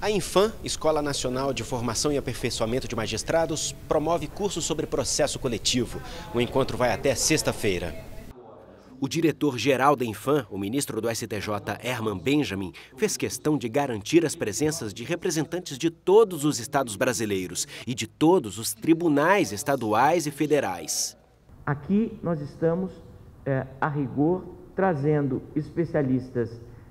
A Infam, Escola Nacional de Formação e Aperfeiçoamento de Magistrados, promove cursos sobre processo coletivo. O encontro vai até sexta-feira. O diretor-geral da Infam, o ministro do STJ, Herman Benjamin, fez questão de garantir as presenças de representantes de todos os estados brasileiros e de todos os tribunais estaduais e federais. Aqui nós estamos, a rigor, trazendo especialistas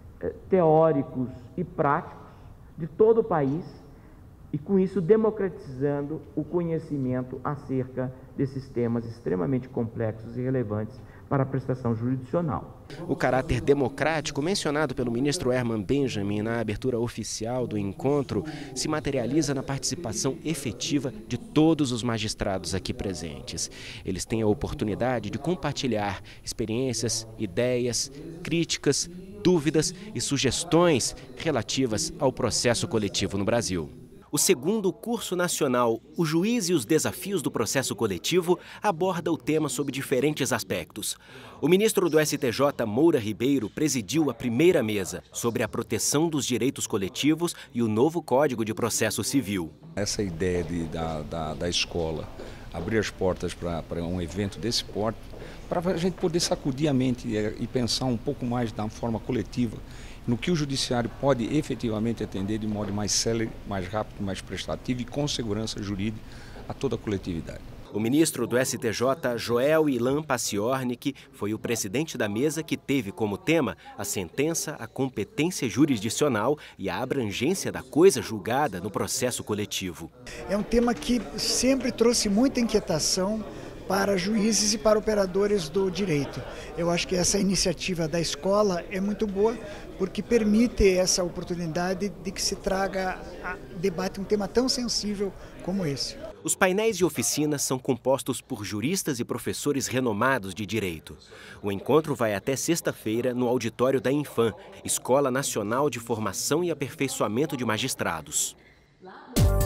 teóricos e práticos de todo o país e, com isso, democratizando o conhecimento acerca desses temas extremamente complexos e relevantes para a prestação jurisdicional. O caráter democrático mencionado pelo ministro Herman Benjamin na abertura oficial do encontro se materializa na participação efetiva de todos os magistrados aqui presentes. Eles têm a oportunidade de compartilhar experiências, ideias, críticas, dúvidas e sugestões relativas ao processo coletivo no Brasil. O segundo curso nacional, O Juiz e os Desafios do Processo Coletivo, aborda o tema sob diferentes aspectos. O ministro do STJ, Moura Ribeiro, presidiu a primeira mesa sobre a proteção dos direitos coletivos e o novo Código de Processo Civil. Essa ideia da escola abrir as portas para um evento desse porte, para a gente poder sacudir a mente e pensar um pouco mais da forma coletiva, no que o judiciário pode efetivamente atender de modo mais célere, mais rápido, mais prestativo e com segurança jurídica a toda a coletividade. O ministro do STJ, Joel Ilan Paciornik, foi o presidente da mesa que teve como tema a sentença, a competência jurisdicional e a abrangência da coisa julgada no processo coletivo. É um tema que sempre trouxe muita inquietação para juízes e para operadores do direito. Eu acho que essa iniciativa da escola é muito boa, porque permite essa oportunidade de que se traga a debate um tema tão sensível como esse. Os painéis de oficinas são compostos por juristas e professores renomados de direito. O encontro vai até sexta-feira no auditório da Infam, Escola Nacional de Formação e Aperfeiçoamento de Magistrados.